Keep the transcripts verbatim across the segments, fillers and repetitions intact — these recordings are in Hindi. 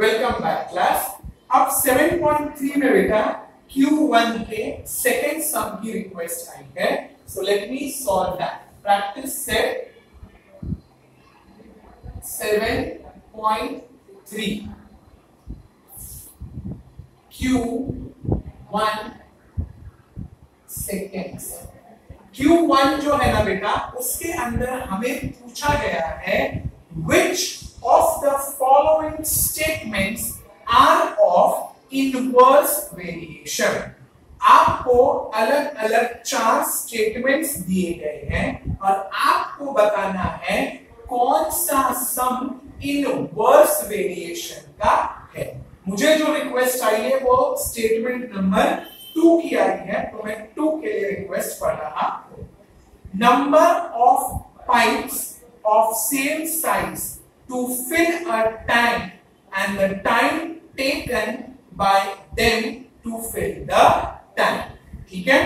Welcome back class. अब सेवन पॉइंट थ्री में बेटा क्यू वन के सेकेंड सम की रिक्वेस्ट आई है। So let me solve that. Practice set seven point three Q one second. Q one जो है ना बेटा, उसके अंदर हमें पूछा गया है which of the following statements are of inverse variation। आपको अलग अलग चार स्टेटमेंट्स दिए गए हैं और आपको बताना है कौन सा सम इनवर्स वेरिएशन का है। मुझे जो रिक्वेस्ट आई है वो स्टेटमेंट नंबर टू की आई है, तो मैं टू के लिए रिक्वेस्ट पढ़ रहा हूं। Number of pipes of same size to fill a tank and the time taken by them to fill the tank। ठीक है,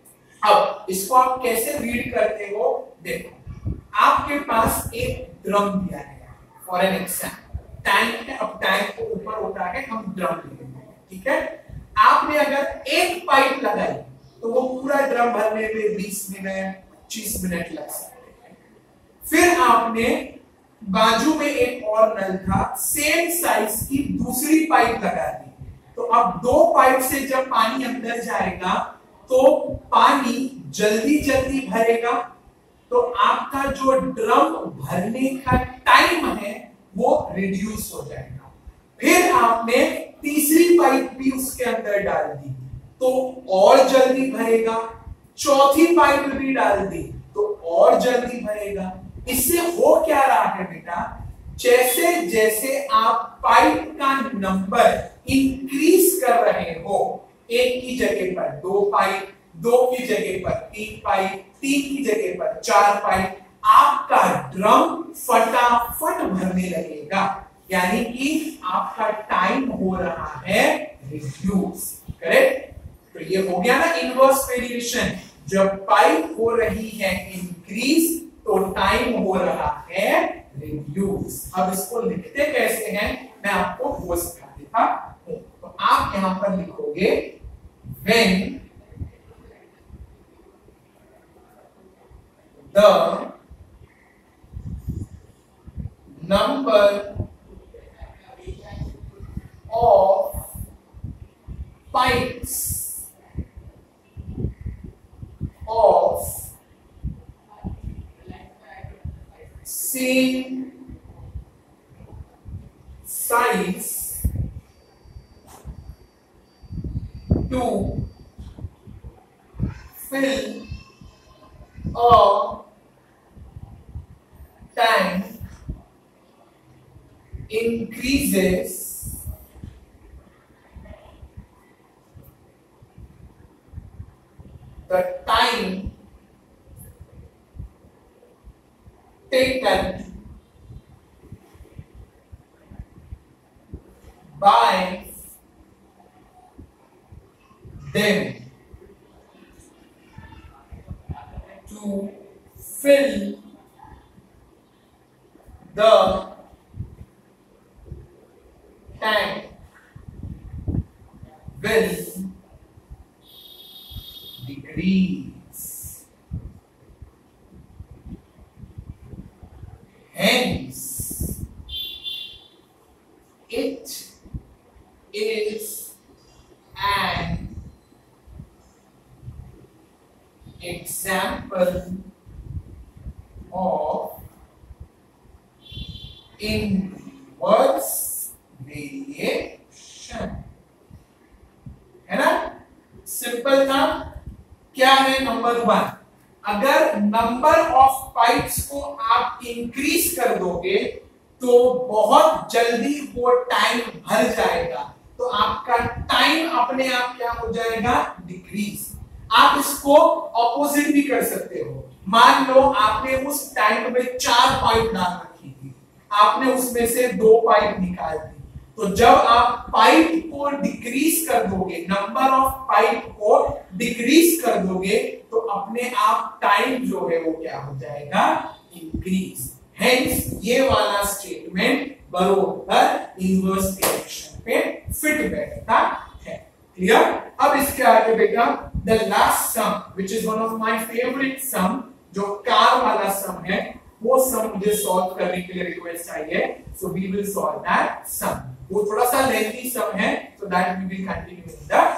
अब इसको आप कैसे रीड करते हो देखो। आपके पास एक ड्रम दिया है फॉर एन एग्जांपल, टैंक है। अब टैंक को ऊपर होता है, हम ड्रम लेंगे। ठीक है, आपने अगर एक पाइप लगाई तो वो पूरा ड्रम भरने में बीस मिनट पच्चीस मिनट लग सकते। फिर आपने बाजू में एक और नल था, सेम साइज की दूसरी पाइप लगा दी। तो अब दो पाइप से जब पानी अंदर जाएगा तो पानी जल्दी जल्दी भरेगा, तो आपका जो ड्रम भरने का टाइम है वो रिड्यूस हो जाएगा। फिर आपने तीसरी पाइप भी उसके अंदर डाल दी तो और जल्दी भरेगा। चौथी पाइप भी डाल दी तो और जल्दी भरेगा। इससे हो क्या रहा है बेटा, जैसे जैसे आप पाइप का नंबर इंक्रीज कर रहे हो, एक की जगह पर दो पाइप, दो की जगह पर तीन पाइप, तीन की जगह पर चार पाइप, आपका ड्रम फटाफट भरने लगेगा। यानी कि आपका टाइम हो रहा है रिड्यूस। करेक्ट? तो ये हो गया ना इनवर्स वेरिएशन। जब पाइप हो रही है इंक्रीज तो टाइम हो रहा है रिड्यूस। अब इसको लिखते कैसे हैं मैं आपको वो सिखा देता हूं। तो आप यहां पर लिखोगे when the number of pipes of same size to fill a tank increases the time taken by them to fill the tank will decrease। Hence, it is an example of inverse variation। है ना, सिंपल था। क्या है नंबर वन, अगर नंबर ऑफ पाइप्स को आप इंक्रीज कर दोगे तो बहुत जल्दी वो टाइम भर जाएगा, तो आपका टाइम अपने आप क्या हो जाएगा, डिक्रीज। आप इसको ऑपोजिट भी कर सकते हो। मान लो आपने उस टैंक में चार पाइप डाल रखी थी, आपने उसमें से दो पाइप निकाल दी, तो जब आप पाइप को डिक्रीज कर दोगे, नंबर ऑफ पाइप को डिक्रीज कर दोगे, तो अपने आप टाइम जो है वो क्या हो जाएगा, इंक्रीज। हेंस ये वाला स्टेटमेंट बरोबर इनवर्स डायरेक्शन पे फिट बैठता है। क्लियर? अब इसके आगे बेटा the last sum which is one of my favourite sum, जो कार वाला सम है, वो सम मुझे सॉल्व करने के लिए रिक्वेस्ट आई है, so we will solve that sum. वो थोड़ा सा लेंथी सम है, so that we will continue in the